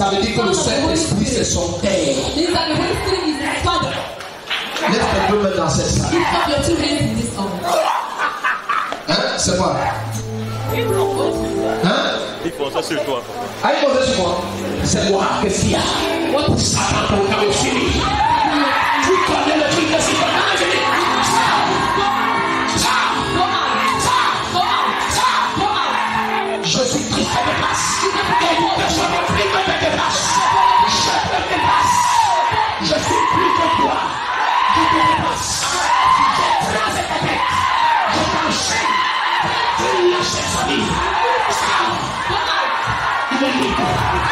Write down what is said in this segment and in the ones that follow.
Ça veut dire que le Saint-Esprit, c'est son père. Mets tes deux mains dans cette salle. Hein? C'est moi. Hein? Il faut ça sur toi. Ah, il faut ça sur moi. C'est moi. Qu'est-ce qu'il y a? Satan, ton cœur est fini. Tu connais le truc de ce qu'on a dit. Je suis triste à mes places. Personne n'a pris tes places. Je prends tes places. Je suis plus que toi. Je te dépasse. Je trace ta tête. Je t'enchaîne. Tu lâches sa vie. Il est libre.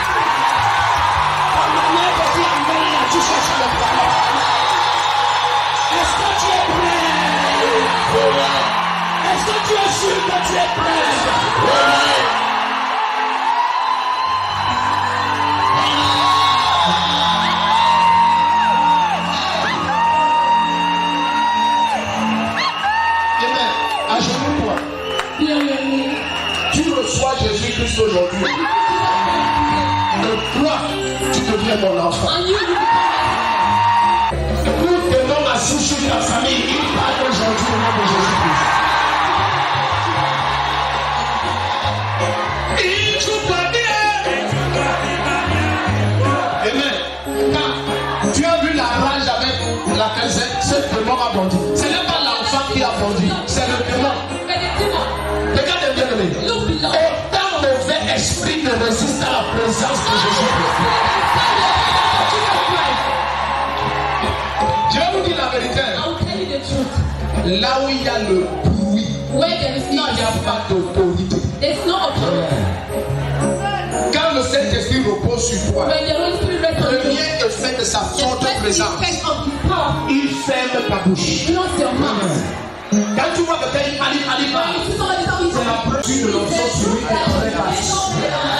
Tu cherches le problème. Est-ce que tu es prêt? Est-ce que tu es sûr que tu es prêt? Jésus-Christ aujourd'hui. De toi, tu deviens mon enfant. Nous tenons ma souche sur ta famille. Il parle aujourd'hui au nom de Jésus-Christ. Il joue pas bien. Amen. Quand tu as vu la rage avec laquelle ce démon a bondi, ce n'est pas l'enfant qui a bondi, c'est le démon. Regardez bien le mien. Autant mauvais esprit ne résiste à la présence de Jésus-Christ. Je vais vous dire la vérité. Là où il y a le bruit, il n'y a pas d'autorité. Quand le Saint-Esprit repose sur toi, le premier effet de sa forte présence, il ferme ta bouche. Quand tu vois que quelqu'un c'est la preuve de l'enfant sur lui et